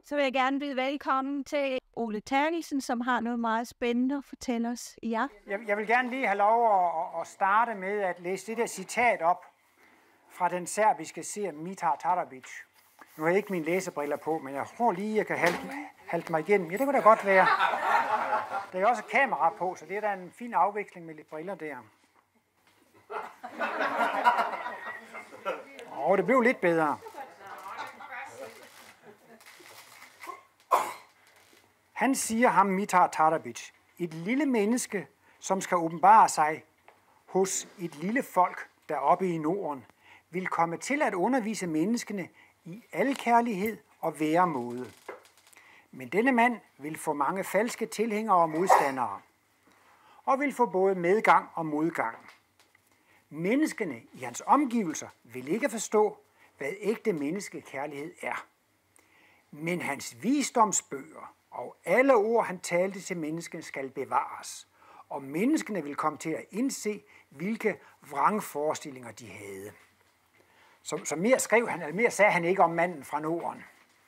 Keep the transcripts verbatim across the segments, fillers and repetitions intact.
Så vil jeg gerne byde velkommen til Ole Terkelsen, som har noget meget spændende at fortælle os i aften. Jeg, jeg vil gerne lige have lov at, at starte med at læse det der citat op fra den serbiske seer Mitar Tarabic. Nu har jeg ikke mine læsebriller på, men jeg tror lige, jeg kan halte, halte mig igennem. Ja, det kunne da godt være. Der er jo også kamera på, så det er da en fin afveksling med lidt briller der. Og det blev lidt bedre. Han siger ham, Mitar Tarabic, et lille menneske, som skal åbenbare sig hos et lille folk deroppe i Norden, vil komme til at undervise menneskene i alkærlighed og væremåde. Men denne mand vil få mange falske tilhængere og modstandere, og vil få både medgang og modgang. Menneskene i hans omgivelser vil ikke forstå, hvad ægte menneskekærlighed er. Men hans visdomsbøger og alle ord, han talte til menneskene, skal bevares, og menneskene vil komme til at indse, hvilke vrangforestillinger de havde. Så, så mere skrev han, eller mere sagde han ikke om manden fra Norden.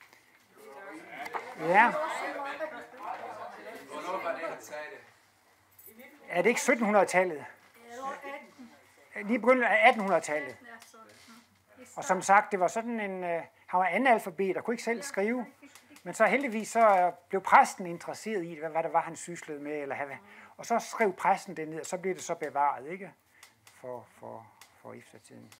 Ja. Hvornår var det, han sagde det? Er det ikke syttenhundredetallet? Lige begyndelsen af attenhundredetallet. Og som sagt, det var sådan en, han var analfabet og kunne ikke selv skrive. Men så heldigvis så blev præsten interesseret i, hvad det var, han syslede med. Eller hvad. Og så skrev præsten det ned, og så blev det så bevaret, ikke? For, for, for eftertiden.